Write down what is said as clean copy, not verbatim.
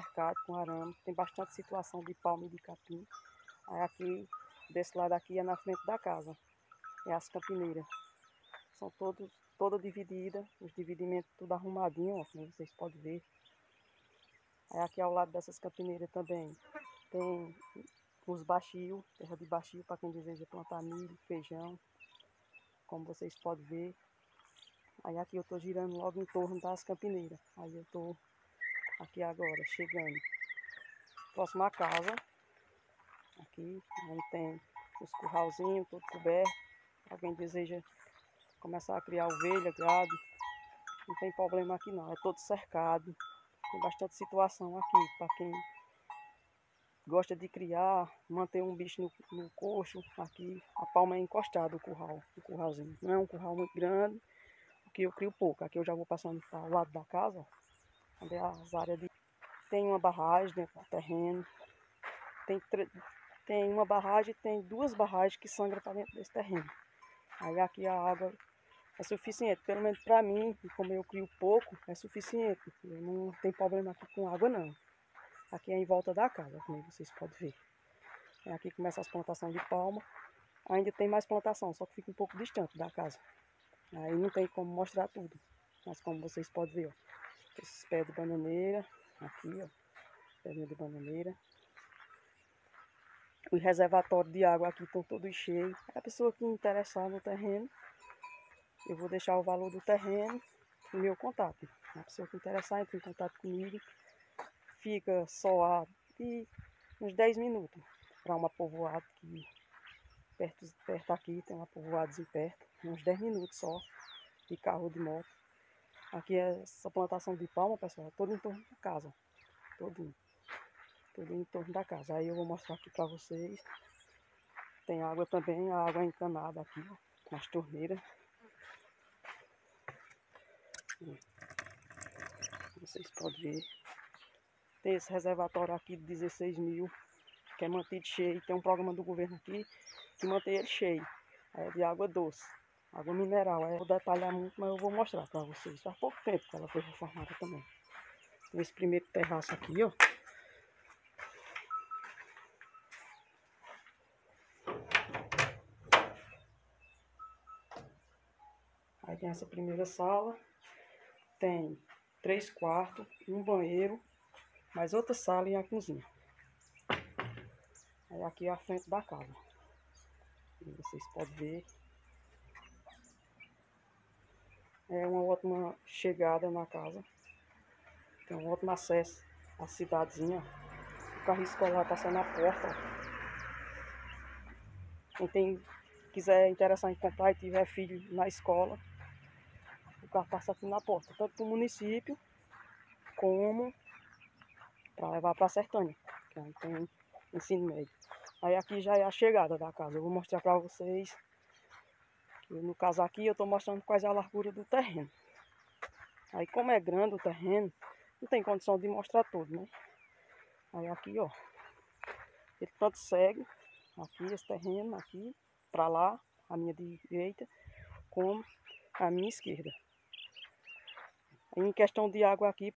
cercado com arame, tem bastante situação de palma e de capim. Aí aqui, desse lado aqui é na frente da casa, é as campineiras. São toda dividida, os dividimentos tudo arrumadinho, ó, como vocês podem ver. Aí aqui ao lado dessas campineiras também tem os baxios, terra de baixio para quem deseja plantar milho, feijão, como vocês podem ver. Aí aqui eu tô girando logo em torno das campineiras. Aí eu tô aqui agora, chegando próximo à casa. Aqui, onde tem os curralzinhos, tudo coberto. Alguém deseja começar a criar ovelha, gado, não tem problema aqui não, é todo cercado. Tem bastante situação aqui para quem gosta de criar, manter um bicho no coxo. Aqui a palma é encostada, o curralzinho. Não é um curral muito grande, porque eu crio pouco. Aqui eu já vou passando para o lado da casa, ó, onde é as áreas de... Tem uma barragem dentro do terreno. Tem uma barragem, tem duas barragens que sangram para dentro desse terreno. Aí aqui a água é suficiente, pelo menos para mim, como eu crio pouco, é suficiente. Eu não tenho problema aqui com água não. Aqui é em volta da casa, como vocês podem ver. Aqui começa as plantações de palma. Ainda tem mais plantação, só que fica um pouco distante da casa. Aí não tem como mostrar tudo. Mas como vocês podem ver, ó, esses pés de bananeira, aqui, ó, pés de bananeira. Os reservatórios de água aqui estão todos cheios. A pessoa que interessar no terreno, eu vou deixar o valor do terreno e meu contato. A pessoa que interessar, entra em contato comigo. Fica só uns 10 minutos para uma povoada que perto aqui tem uma povoadazinha perto. Uns 10 minutos só de carro ou de moto. Aqui é essa plantação de palma, pessoal, todo em torno da casa. Todo em torno da casa. Aí eu vou mostrar aqui para vocês. Tem água também, a água é encanada aqui, ó, nas torneiras. Vocês podem ver. Tem esse reservatório aqui de 16 mil, que é mantido cheio. Tem um programa do governo aqui que mantém ele cheio. É de água doce, água mineral. Eu vou detalhar muito, mas eu vou mostrar para vocês. Faz pouco tempo que ela foi reformada também. Tem esse primeiro terraço aqui, ó. Aí tem essa primeira sala. Tem 3 quartos, um banheiro, mais outra sala e a cozinha. Aí aqui é a frente da casa. E vocês podem ver. É uma ótima chegada na casa. Tem um ótimo acesso à cidadezinha. O carro escolar passa na porta. Quem quiser interessar em comprar e tiver filho na escola, o carro passa aqui na porta. Tanto para o município, como para levar para a Sertânia, que aí tem ensino médio. Aí aqui já é a chegada da casa. Eu vou mostrar para vocês. No caso aqui eu estou mostrando quais é a largura do terreno. Aí como é grande o terreno, não tem condição de mostrar tudo, né? Aí aqui, ó, ele tanto segue aqui esse terreno, aqui, para lá, a minha direita, como a minha esquerda. Em questão de água aqui,